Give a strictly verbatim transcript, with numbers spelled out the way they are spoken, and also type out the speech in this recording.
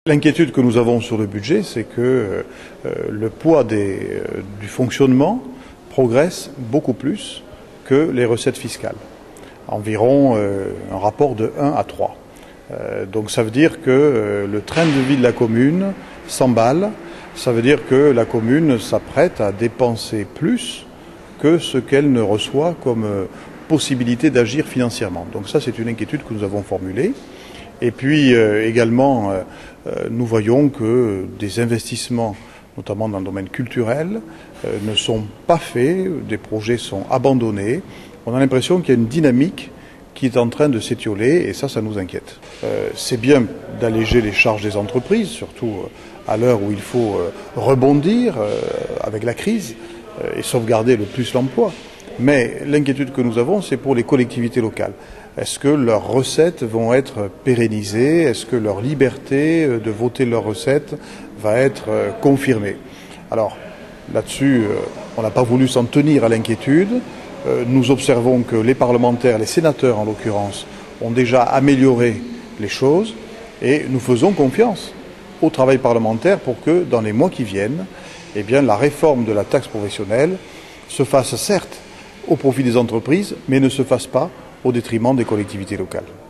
L'inquiétude que nous avons sur le budget, c'est que euh, le poids des, euh, du fonctionnement progresse beaucoup plus que les recettes fiscales. Environ euh, un rapport de un à trois. Euh, donc ça veut dire que euh, le train de vie de la commune s'emballe. Ça veut dire que la commune s'apprête à dépenser plus que ce qu'elle ne reçoit comme euh, possibilité d'agir financièrement. Donc ça, c'est une inquiétude que nous avons formulée. Et puis euh, également, euh, euh, nous voyons que des investissements, notamment dans le domaine culturel, euh, ne sont pas faits, des projets sont abandonnés. On a l'impression qu'il y a une dynamique qui est en train de s'étioler et ça, ça nous inquiète. Euh, c'est bien d'alléger les charges des entreprises, surtout à l'heure où il faut euh, rebondir euh, avec la crise euh, et sauvegarder le plus l'emploi. Mais l'inquiétude que nous avons, c'est pour les collectivités locales. Est-ce que leurs recettes vont être pérennisées? Est-ce que leur liberté de voter leurs recettes va être confirmée? Alors, là-dessus, on n'a pas voulu s'en tenir à l'inquiétude. Nous observons que les parlementaires, les sénateurs en l'occurrence, ont déjà amélioré les choses et nous faisons confiance au travail parlementaire pour que, dans les mois qui viennent, eh bien, la réforme de la taxe professionnelle se fasse certes au profit des entreprises, mais ne se fasse pas au détriment des collectivités locales.